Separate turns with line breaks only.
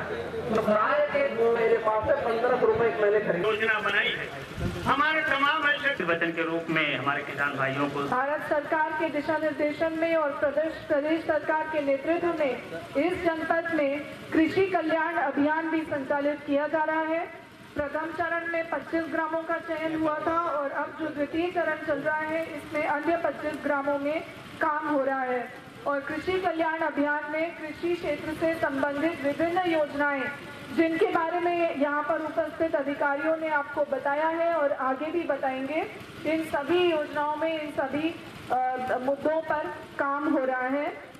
गाय के मेरे पास से 15 रुपए मैंने खरीद
योजना बनाई है। हमारे तमाम वचन के रूप में हमारे किसान भाइयों को
भारत सरकार के दिशा निर्देशन में और प्रदेश सरकार के नेतृत्व में इस जनपद में कृषि कल्याण अभियान भी संचालित किया जा रहा है। प्रथम चरण में 25 ग्रामों का चयन हुआ था और अब जो द्वितीय चरण चल रहा है इसमें अन्य 25 ग्रामों में काम हो रहा है। और कृषि कल्याण अभियान में कृषि क्षेत्र से संबंधित विभिन्न योजनाएं जिनके बारे में यहाँ पर उपस्थित अधिकारियों ने आपको बताया है और आगे भी बताएंगे, इन सभी योजनाओं में इन सभी मुद्दों पर काम हो रहा है।